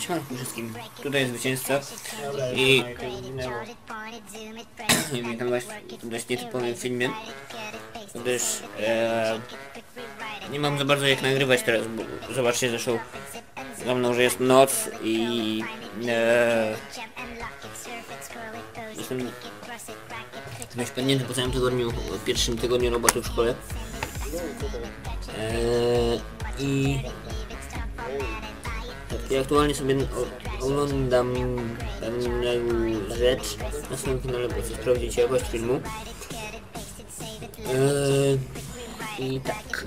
Siemanko wszystkim, tutaj jest zwycięzca i witam was w dość nietypowym filmie, gdyż nie mam za bardzo jak nagrywać teraz, bo zobaczcie, zresztą za mną, że jest noc i jestem dość padnięty po całym tygodniu, pierwszym tygodniu roboty w szkole i aktualnie sobie oglądam pewną rzecz na swoim kanale, po co sprawdzić jakość filmu. I tak.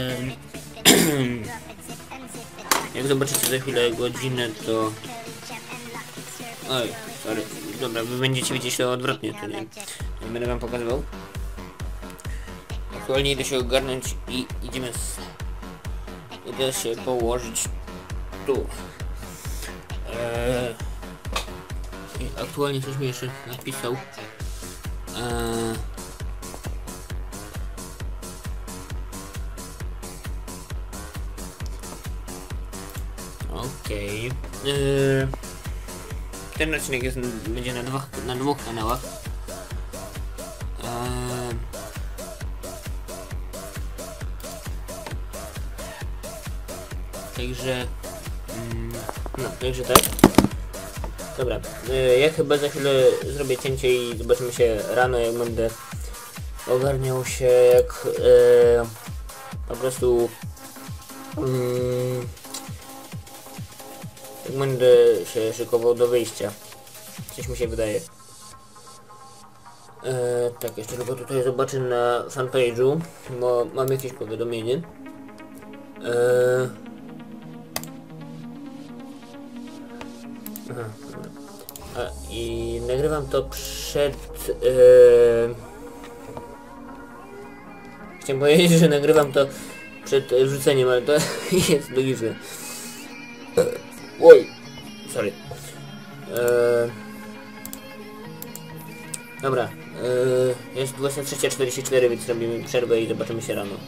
Jak zobaczycie za chwilę godzinę, to... Oj, sorry. Dobra, wy będziecie widzieć to odwrotnie, to nie będę wam pokazywał. Aktualnie idę się ogarnąć i idę się położyć tu. I aktualnie coś mi jeszcze napisał. Okej. Ten odcinek będzie na dwóch kanałach. Także tak. Dobra, ja chyba za chwilę zrobię cięcie i zobaczymy się rano, jak będę ogarniał się, jak po prostu jak będę się szykował do wyjścia. Coś mi się wydaje. Tak, jeszcze tylko tutaj zobaczę na fanpage'u, bo mam jakieś powiadomienie. I nagrywam to przed... Chciałem powiedzieć, że nagrywam to przed wrzuceniem, ale to jest logiczne. Oj, sorry. Dobra, jest 23:44, więc robimy przerwę i zobaczymy się rano.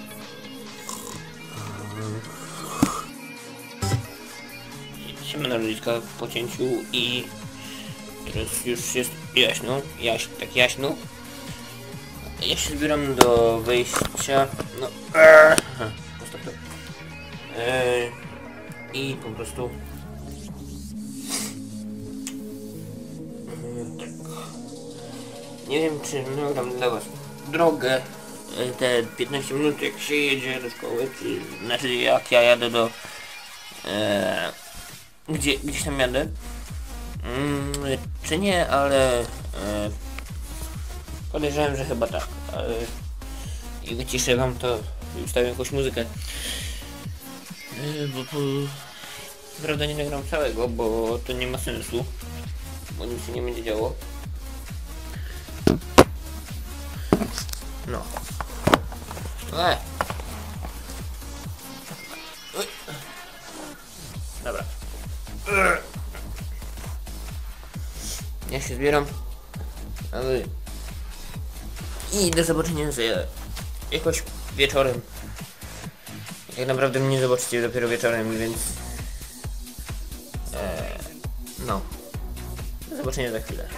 Siemano ludziska po cięciu i teraz już jest jaśno, tak jaśno. Ja się zbieram do wejścia, no postaw to. I po prostu nie wiem, czy nagram dla was drogę te 15 minut, jak się jedzie do szkoły, czy znaczy jak ja jadę do gdzieś tam jadę, czy nie, ale podejrzewam, że chyba tak. I wyciszę wam to i ustawię jakąś muzykę, bo prawda nie nagram całego, bo to nie ma sensu, bo nic się nie będzie działo. No. Dobra. Ja się zbieram. I do zobaczenia jakoś wieczorem. Jak naprawdę mnie zobaczycie dopiero wieczorem, więc... no. Do zobaczenia za chwilę.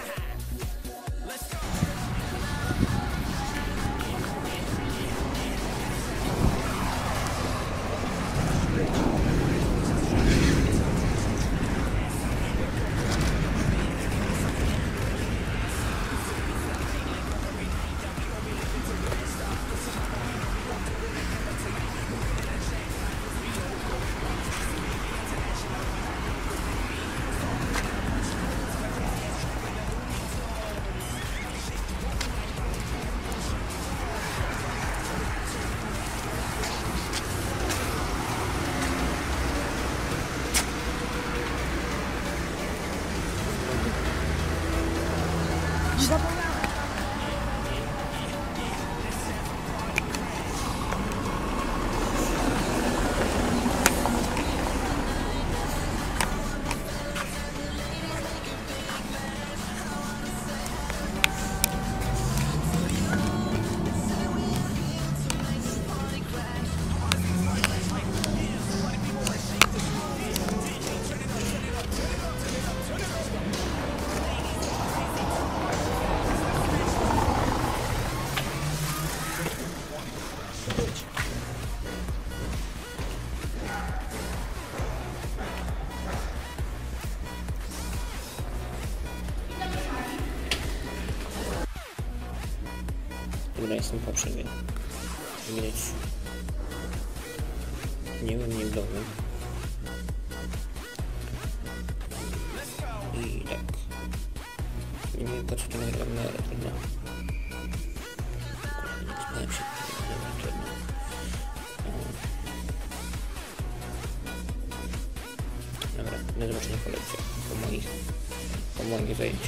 Dobra, jestem po przerwie. Widać. Nie wiem, nie w domu. I tak. Nie wiem, po co to nagrywam, no ale trudno. Spałem się, trudno. Dobra, do zobaczenia po lekcjach, po moich zajęciach.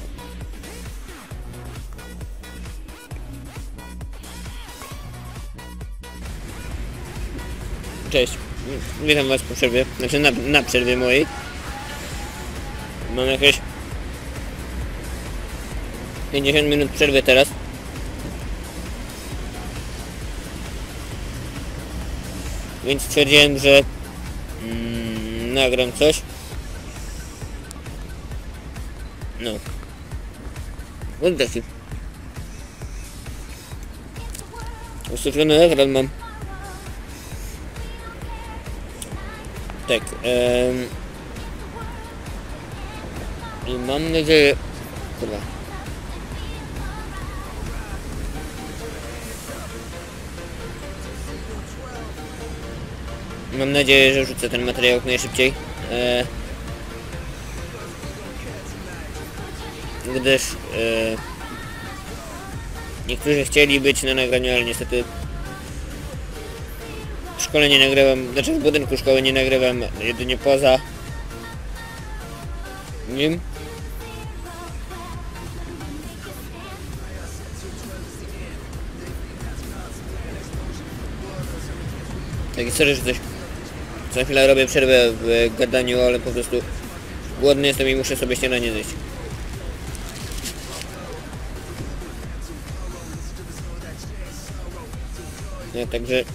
Cześć, witam was po przerwie, znaczy na przerwie mojej. Mam jakieś 50 minut przerwy teraz. Więc stwierdziłem, że nagram coś. No. Oddech. Ustawiony ekran mam. Tak. I mam nadzieję... Chyba. Mam nadzieję, że wrzucę ten materiał jak najszybciej. Gdyż niektórzy chcieli być na nagraniu, ale niestety w szkole nie nagrywam, znaczy w budynku szkoły nie nagrywam, jedynie poza nim. Tak, sorry, że coś za chwilę robię przerwę w gadaniu, ale po prostu głodny jestem i muszę sobie śniadanie zjeść. No, także...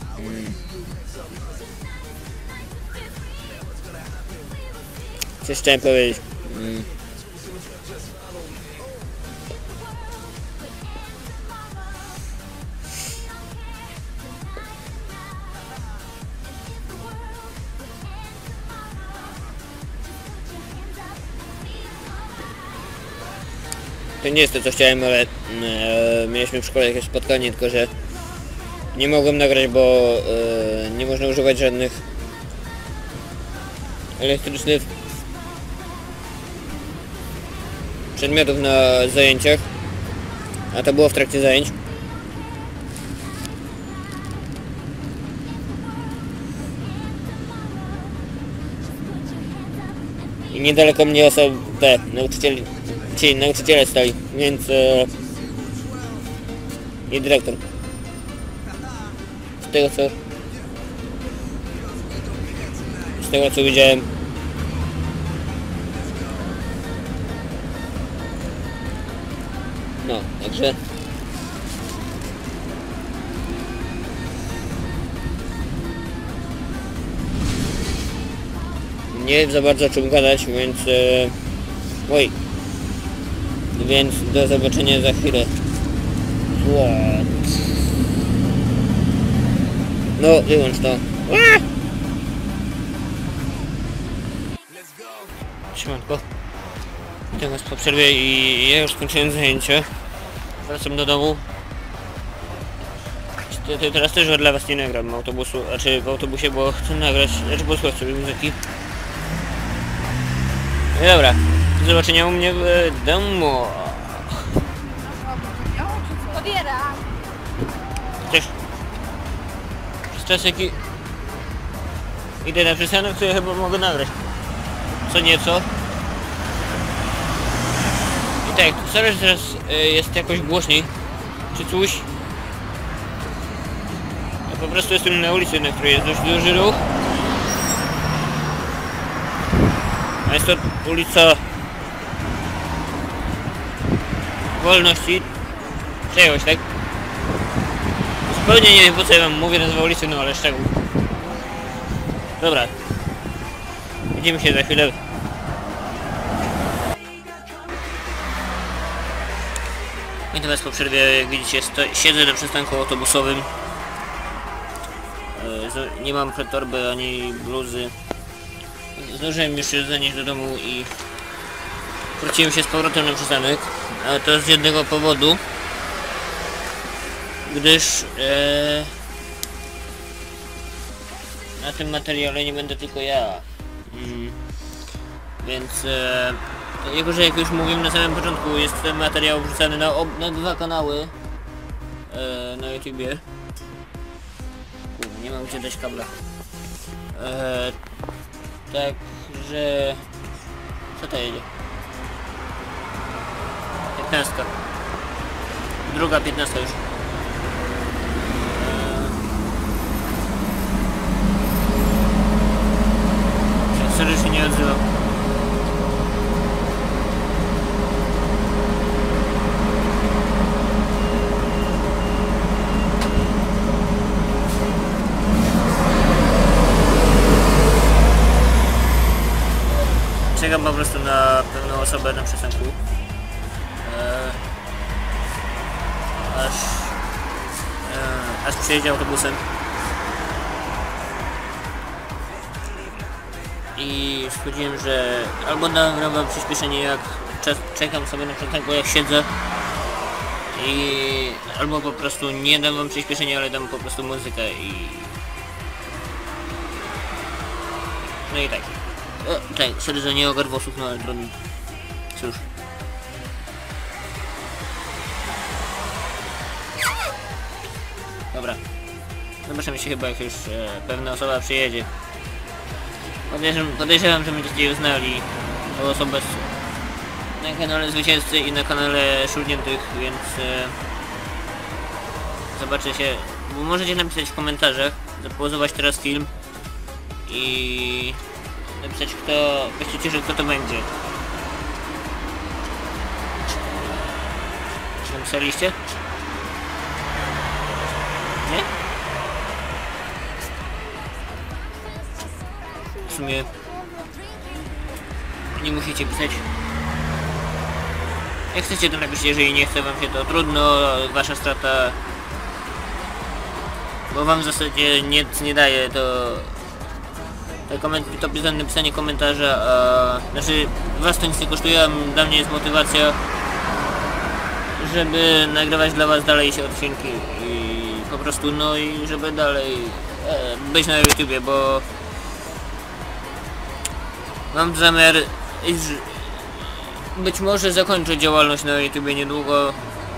Coś chciałem powiedzieć. To nie jest to, co chciałem, ale mieliśmy w szkole jakieś spotkanie, tylko że nie mogłem nagrać, bo nie można używać żadnych elektrycznych przedmiotów na zajęciach, a to było w trakcie zajęć. I niedaleko mnie nauczyciele stali, więc i dyrektor. Z tego co widziałem, no, także nie za bardzo o czym gadać, więc więc do zobaczenia za chwilę. No, wyłącz to. Siemanko. Witam was po przerwie i ja już skończyłem zajęcie. Wracam do domu. Teraz też dla was nie nagram autobusu, w autobusie, bo chcę nagrać, posłuchać sobie muzyki. No dobra, do zobaczenia u mnie w domu. Pobieram. Też przez czas jaki idę na przystanek, to ja chyba mogę nagrać co nieco. I tak, sorry, że teraz jest jakoś głośniej czy coś. Ja po prostu jestem na ulicy, na której jest dość duży ruch. A jest to ulica Wolności. Czegoś, tak? Zupełnie nie wiem, po co ja wam mówię nazwę ulicy, no ale szczegół. Dobra. Widzimy się za chwilę. Witam was po przerwie. Jak widzicie, siedzę na przystanku autobusowym. Nie mam torby ani bluzy. Zdążyłem już się zanieść do domu i wróciłem się z powrotem na przystanek. Ale to z jednego powodu. gdyż na tym materiale nie będę tylko ja. Więc jako że jak już mówiłem na samym początku, jest ten materiał wrzucany na 2 kanały na YouTubie. Kurde, nie mam gdzie dać kabla. Także... Co to jedzie? 15. Druga 15 już. Sorry, się nie odzywam. Czekam po prostu na pewną osobę na przystanku. Aż przyjedzie autobusem. I stwierdziłem, że albo nagram wam przyspieszenie, jak czekam sobie na przystanku, jak siedzę, albo po prostu nie dam wam przyspieszenia, ale dam po prostu muzykę no i tak. Tak, sorry, że nie ogarł włosów, no ale trudno. Cóż. Dobra. Zobaczymy się chyba, jak już pewna osoba przyjedzie. Podejrzewam, że będziecie uznali tą osobę na kanale Zwycięzcy i na kanale Szurniętych, więc zobaczy się, bo możecie napisać w komentarzach, zapauzować teraz film i napisać, kto byście cieszył, kto to będzie. Napisaliście? Nie? W sumie nie musicie pisać. Jak chcecie, to napiszcie, jeżeli nie chce wam się, to trudno, wasza strata, bo wam w zasadzie nic nie daje to pisanie komentarza, znaczy was to nic nie kosztuje, a dla mnie jest motywacja, żeby nagrywać dla was dalej się odcinki i po prostu, no i żeby dalej być na YouTubie, bo mam zamiar być może zakończyć działalność na YouTubie niedługo.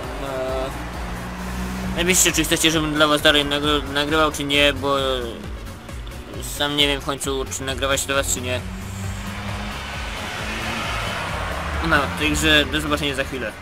Napiszcie, czy chcecie, żebym dla was dalej nagrywał, czy nie, bo sam nie wiem w końcu, czy nagrywać do was, czy nie. No, także do zobaczenia za chwilę.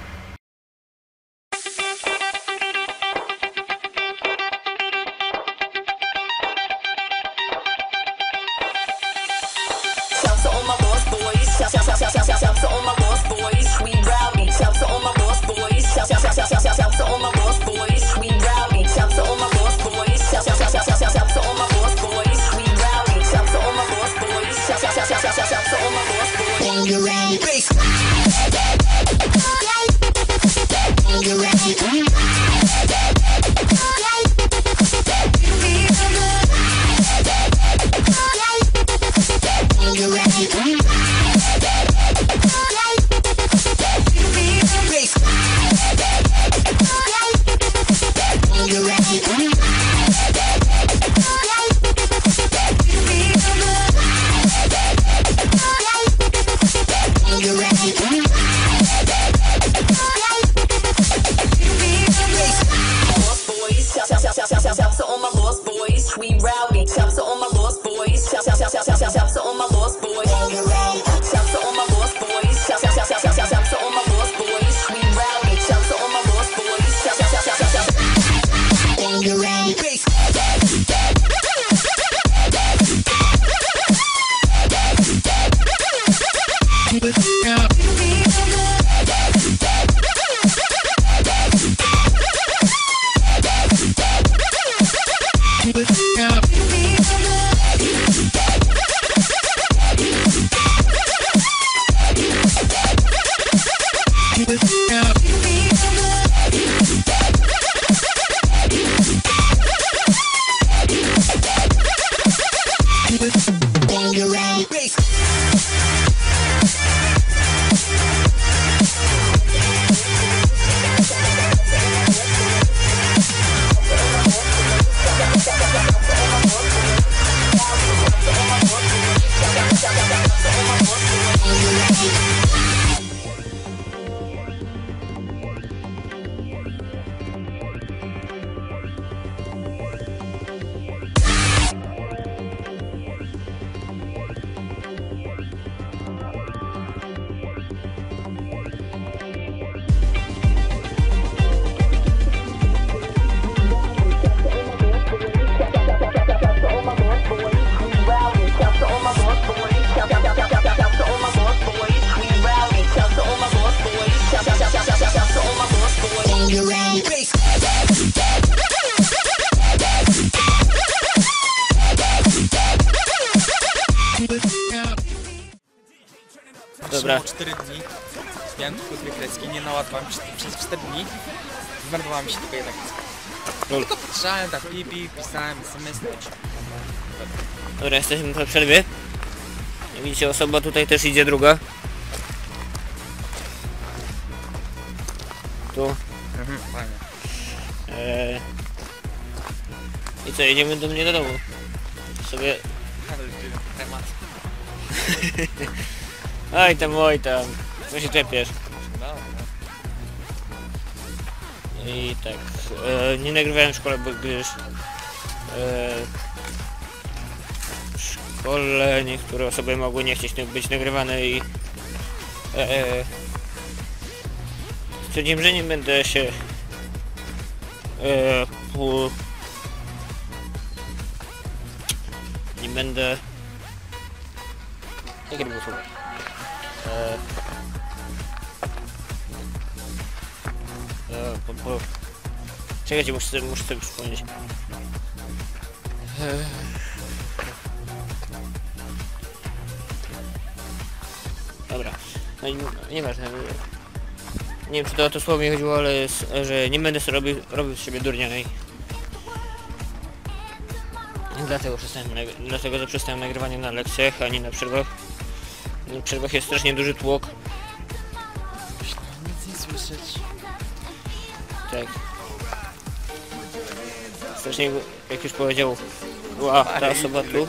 Dobra. 4 dni. Miałem tylko 2 kreski, nie naładowałem przez 4 dni. Zmarnowała mi się tylko jedna kreska. Tylko patrzałem, tak pipi, pisałem SMS. Dobra, jesteśmy po przerwie. Jak widzicie, osoba tutaj też idzie druga. Tu. Fajnie. I co, jedziemy do mnie do domu. Sobie... Ale temat. Oj tam. Co się czepiesz? No. I tak, nie nagrywałem w szkole, bo gdyż w szkole niektóre osoby mogły nie chcieć być nagrywane i stwierdziłem, że nie będę się nie będę jakie było słowo? Czekajcie, muszę sobie przypomnieć. Dobra, no i nieważne. Nie wiem, czy to o to słowo mi chodziło, ale że nie będę sobie robił z siebie durnia i dlatego, że przestałem nagrywanie na lekcjach, a nie na przerwach. Na przerwach jest strasznie duży tłok. Nic nie słyszeć. Tak. Strasznie, jak już powiedział, ta osoba tu.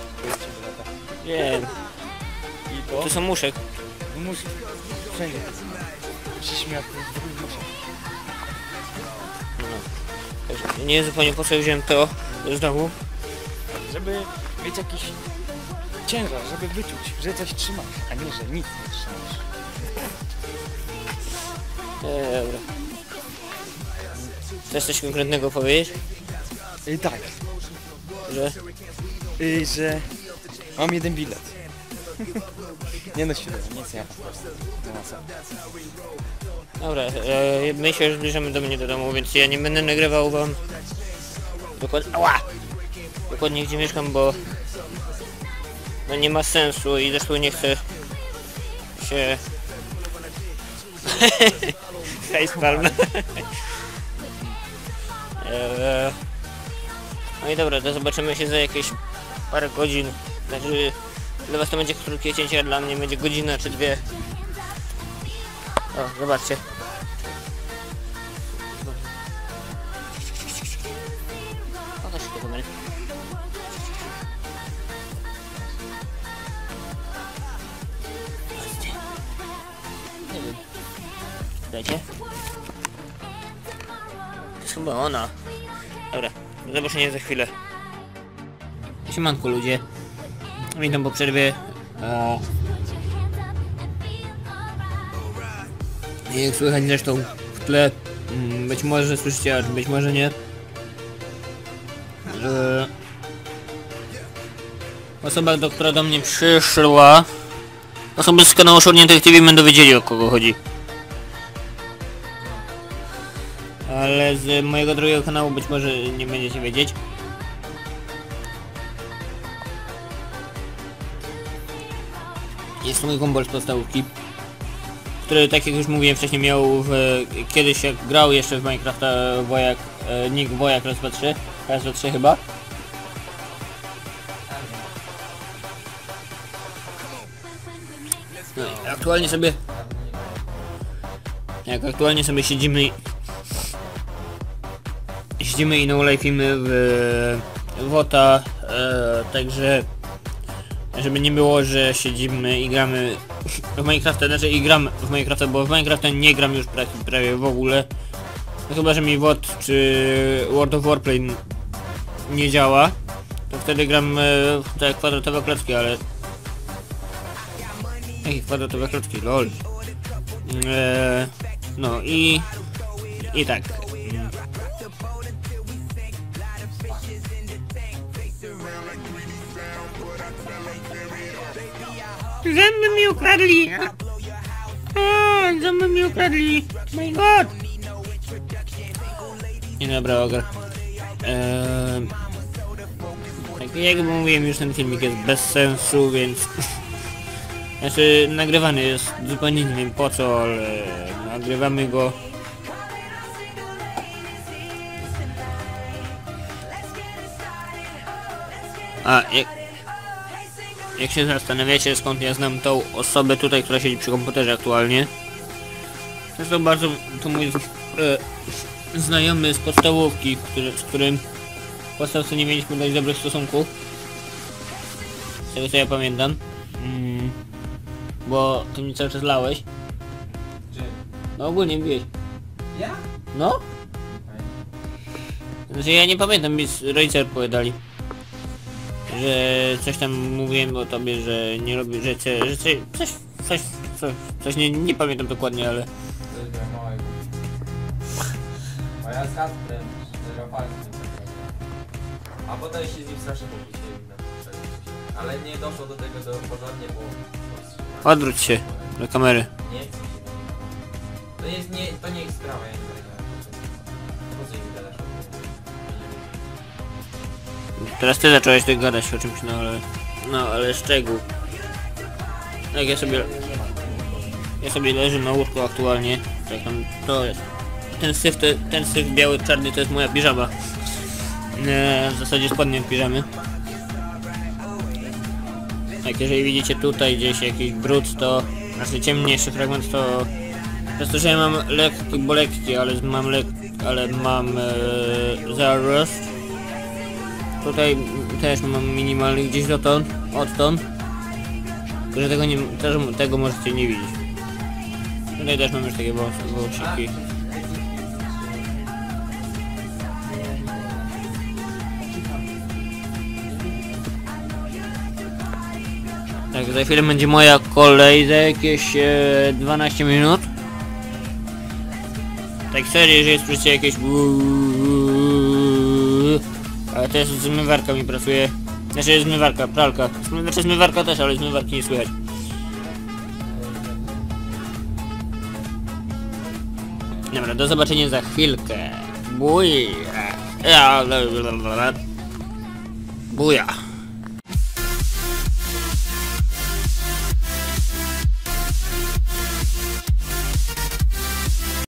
Nie, I to? to są muszek. Muszę. Wszędzie. Się śmiać, to muszę. No. Także nie wiem zupełnie po co wziąłem to znowu. Żeby mieć jakiś ciężar, żeby wyczuć, że coś trzymasz, a nie, że nic nie trzymasz. Dobra. Chcesz coś konkretnego powiedzieć? Tak, Że? że mam jeden bilet. Nie no, świetnie, nic nie ma. Nie ma co. Dobra, my się już zbliżamy do mnie do domu, więc ja nie będę nagrywał wam dokładnie gdzie mieszkam, bo no nie ma sensu i zresztą nie chcę się facepalm. No i dobra, to zobaczymy się za jakieś parę godzin. Znaczy dla was to będzie krótkie cięcie, a dla mnie będzie godzina czy 2. O, zobaczcie. Pokaż się do kamery. Nie wiem. Dajcie. To jest chyba ona. Dobra, do zobaczenia za chwilę. Siemanko ludzie. Witam po przerwie. Jak słychać zresztą w tle, być może słyszycie, a być może nie, że osoba, która do mnie przyszła, osoby z kanału Shortniętych TV będą wiedzieli, o kogo chodzi. Ale z mojego drugiego kanału być może nie będziecie wiedzieć. Jest to mój kumpel z podstawówki, który, tak jak już mówiłem wcześniej, miał kiedyś jak grał jeszcze w Minecrafta Wojak, nick Wojak raz2 chyba. No, aktualnie sobie siedzimy i no life'imy w WOTA, także żeby nie było, że siedzimy i gramy w Minecrafta, znaczy i gram w Minecrafta, bo w Minecrafta nie gram już prawie w ogóle. No chyba, że mi WOT czy World of Warplay nie działa, to wtedy gram w te kwadratowe klocki, ale... Jakie kwadratowe klocki? LOL. No i tak. Zęby mi ukradli! O, zęby mi ukradli! My god! Nie, dobra, ogar. Tak jak mówiłem, już ten filmik jest bez sensu, więc... Znaczy, nagrywany jest zupełnie nie wiem po co, ale nagrywamy go. A, jak się zastanawiacie, skąd ja znam tą osobę tutaj, która siedzi przy komputerze aktualnie. To bardzo, to mój znajomy z podstawówki, z którym w podstawce nie mieliśmy dość dobrych stosunków. Z tego co ja pamiętam. Bo ty mnie cały czas lałeś. Gdzie? No ogólnie mówiłeś. Ja? No? Znaczy ja nie pamiętam, mi rodzice opowiadali. Że coś tam mówiłem o tobie, że nie robię, że coś nie pamiętam dokładnie, ale... Moja z Kasprem, a potem się z nim strasznie pokłóciłem na poprzednim. Ale nie doszło do tego porządnie, bo... Odwróć się do kamery. Nie chcę się. To nie ich sprawa, ja nie będę. Po co im gadasz o tym? Teraz ty zacząłeś tak gadać o czymś, no ale szczegół. Jak ja sobie leżę na łóżku aktualnie. Tak tam to jest. Ten syf biały, czarny to jest moja piżama. W zasadzie spodnie piżamy. Jak jeżeli widzicie tutaj gdzieś jakiś brud, to znaczy ciemniejszy fragment, to przez to, że ja mam lekki, ale mam zarost. Tutaj też mam minimalny gdzieś odtąd. Tylko że tego możecie nie widzieć. Tutaj też mam już takie wąsiki. Tak, za chwilę będzie moja kolej, za jakieś 12 minut. Tak serio, że jest przecież jakieś... Ale też zmywarka mi pracuje. Znaczy jest zmywarka, pralka. Znaczy zmywarka też, ale zmywarki nie słychać. Dobra, do zobaczenia za chwilkę. Buja. Buja.